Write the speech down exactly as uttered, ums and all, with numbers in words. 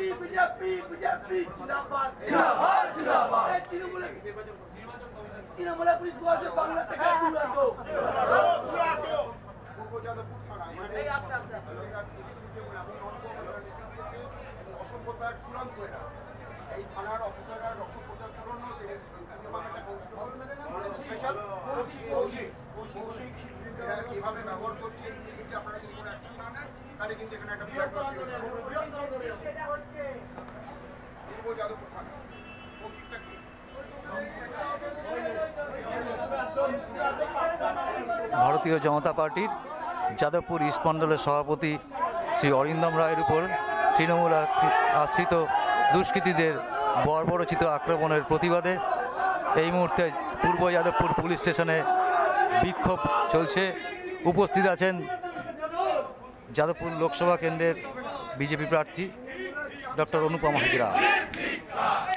BJP BJP জিন্দাবাদ জিন্দাবাদ জিন্দাবাদ তৃণমূলে তৃণমূলে পুলিশ বলছে বাংলা থেকে তুলাতো তুলাতো পূর্ব যাদবপুর থানা এই আস্তে আস্তে আস্তে অসভ্যতার চূড়ান্ত এটা এই থানার অফিসাররা অসভ্যতার চূড়ান্ত স্পেশাল কৌশিক কৌশিক এরা কীভাবে ব্যবহার করছে আপনারা যদি কোনো অ্যাকশন না নেন তাহলে কিন্তু এখানে একটা পূর্ব যাদবপুর থানা কৌশিকটা কি ভারতীয় জনতা পার্টির যাদবপুর ইস্ট মণ্ডলের সভাপতি শ্রী অরিন্দম রায়ের উপর তৃণমূল আশ্রিত দুষ্কৃতীদের বর্বরচিত আক্রমণের প্রতিবাদে এই মুহূর্তে পূর্ব যাদবপুর পুলিশ স্টেশনে বিক্ষোভ চলছে। উপস্থিত আছেন যাদবপুর লোকসভা কেন্দ্রের বিজেপি প্রার্থী ডক্টর অনুপম হাজরা।